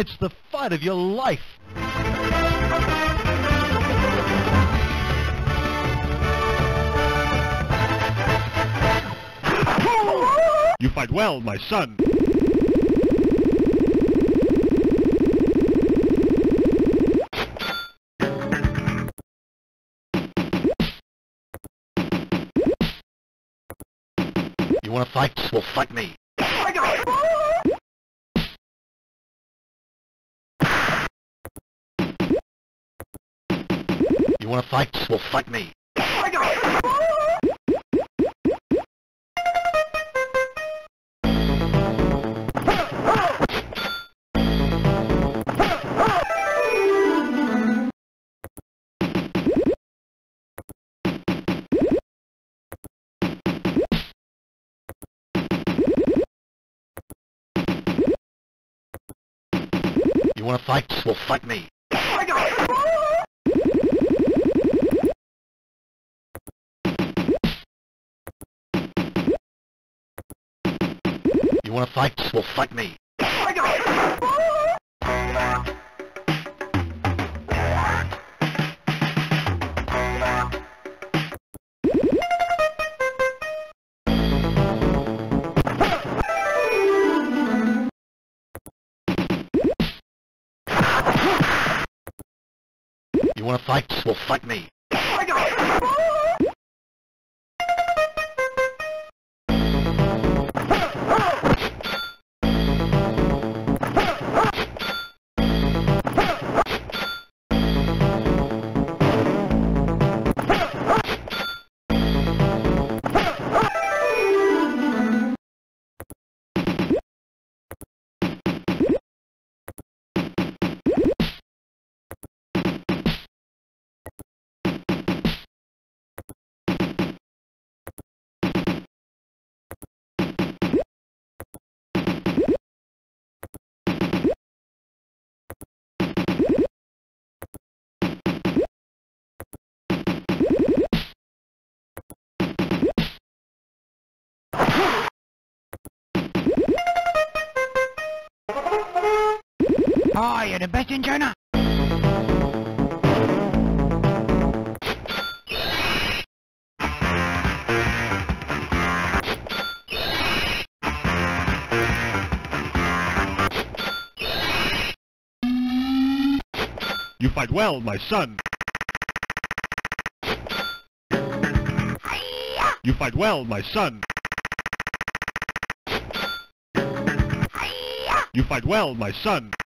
It's the fight of your life. You fight well, my son. You wanna fight? Well, fight me. You wanna fight? Well, fight me. You wanna fight? Well, fight me. You wanna fight? Well, fight me. You wanna fight? Well, fight me. Oh, you're the best in China. You fight well, my son. You fight well, my son. You fight well, my son.